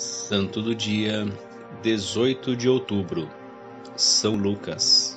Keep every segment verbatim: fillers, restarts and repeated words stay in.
Santo do dia dezoito de outubro, São Lucas.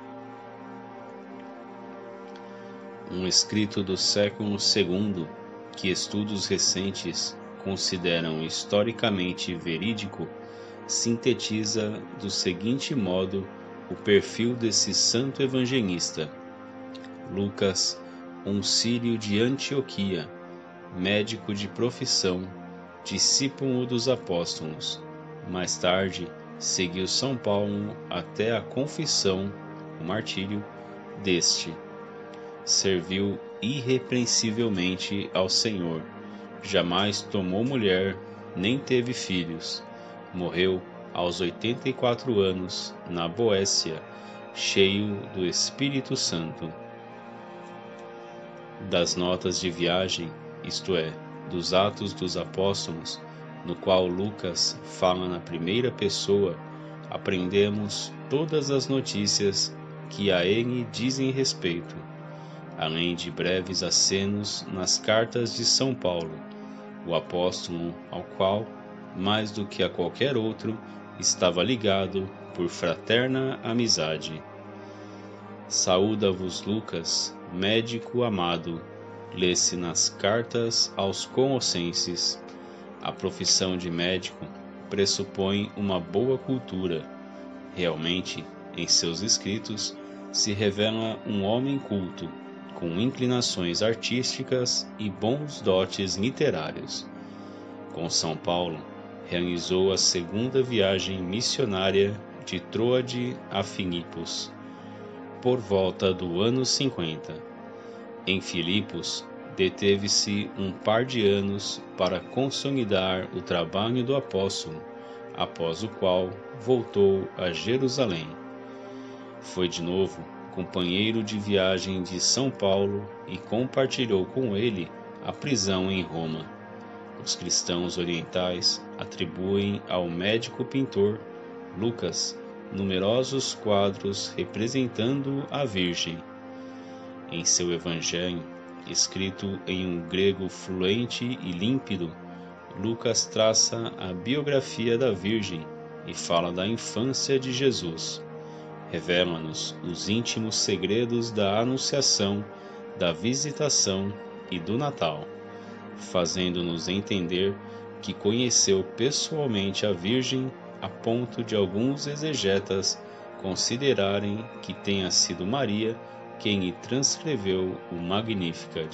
Um escrito do século segundo que estudos recentes consideram historicamente verídico sintetiza do seguinte modo o perfil desse santo evangelista. Lucas, um sírio de Antioquia, médico de profissão, discípulo dos apóstolos. Mais tarde, seguiu São Paulo até a confissão, o martírio, deste. Serviu irrepreensivelmente ao Senhor. Jamais tomou mulher, nem teve filhos. Morreu aos oitenta e quatro anos, na Boécia, cheio do Espírito Santo. Das notas de viagem, isto é, dos Atos dos Apóstolos, no qual Lucas fala na primeira pessoa, aprendemos todas as notícias que a ele dizem respeito, além de breves acenos nas cartas de São Paulo, o apóstolo ao qual, mais do que a qualquer outro, estava ligado por fraterna amizade. Saúda-vos Lucas, médico amado, lê-se nas cartas aos Colossenses. A profissão de médico pressupõe uma boa cultura. Realmente, em seus escritos, se revela um homem culto, com inclinações artísticas e bons dotes literários. Com São Paulo, realizou a segunda viagem missionária de Troade a Filipos, por volta do ano cinquenta. Em Filipos, deteve-se um par de anos para consolidar o trabalho do apóstolo, após o qual voltou a Jerusalém. Foi de novo companheiro de viagem de São Paulo e compartilhou com ele a prisão em Roma. Os cristãos orientais atribuem ao médico pintor Lucas numerosos quadros representando a Virgem. Em seu Evangelho, escrito em um grego fluente e límpido, Lucas traça a biografia da Virgem e fala da infância de Jesus. Revela-nos os íntimos segredos da Anunciação, da Visitação e do Natal, fazendo-nos entender que conheceu pessoalmente a Virgem a ponto de alguns exegetas considerarem que tenha sido Maria quem lhe transcreveu o Magnificat.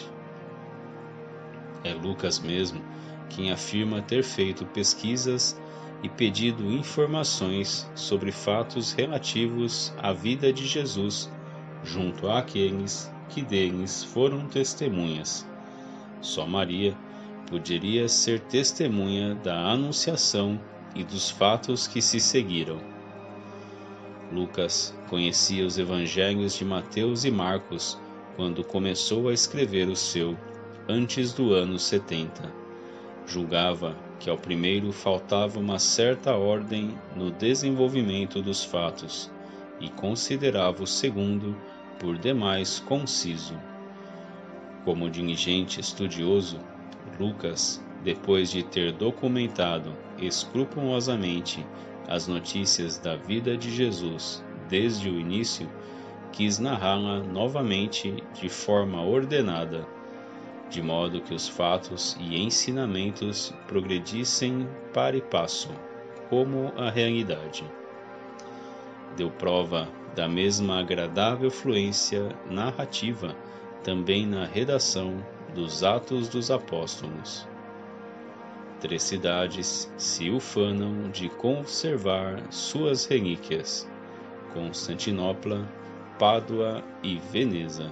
É Lucas mesmo quem afirma ter feito pesquisas e pedido informações sobre fatos relativos à vida de Jesus, junto àqueles que deles foram testemunhas. Só Maria poderia ser testemunha da Anunciação e dos fatos que se seguiram. Lucas conhecia os evangelhos de Mateus e Marcos quando começou a escrever o seu, antes do ano setenta. Julgava que ao primeiro faltava uma certa ordem no desenvolvimento dos fatos e considerava o segundo por demais conciso. Como diligente estudioso, Lucas, depois de ter documentado escrupulosamente as notícias da vida de Jesus desde o início, quis narrá-la novamente de forma ordenada, de modo que os fatos e ensinamentos progredissem para e passo, como a realidade. Deu prova da mesma agradável fluência narrativa também na redação dos Atos dos Apóstolos. Três cidades se ufanam de conservar suas relíquias: Constantinopla, Pádua e Veneza.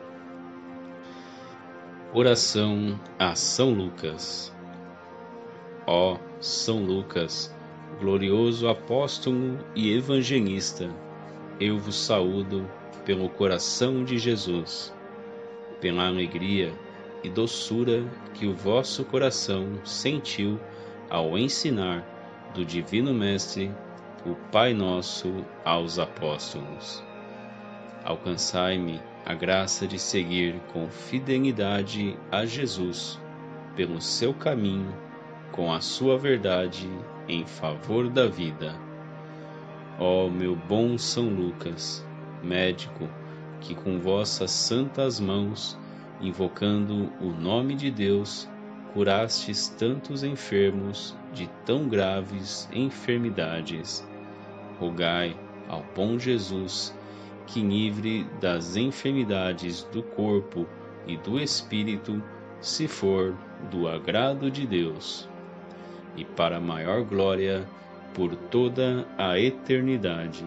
Oração a São Lucas. Ó São Lucas, glorioso apóstolo e evangelista, eu vos saúdo pelo coração de Jesus, pela alegria e doçura que o vosso coração sentiu ao ensinar do Divino Mestre o Pai Nosso aos apóstolos. Alcançai-me a graça de seguir com fidelidade a Jesus pelo seu caminho com a sua verdade em favor da vida. Ó meu bom São Lucas, médico, que com vossas santas mãos, invocando o nome de Deus, curastes tantos enfermos de tão graves enfermidades, rogai ao bom Jesus que, livre das enfermidades do corpo e do espírito, se for do agrado de Deus, e para maior glória por toda a eternidade.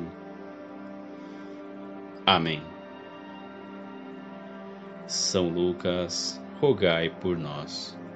Amém. São Lucas, rogai por nós.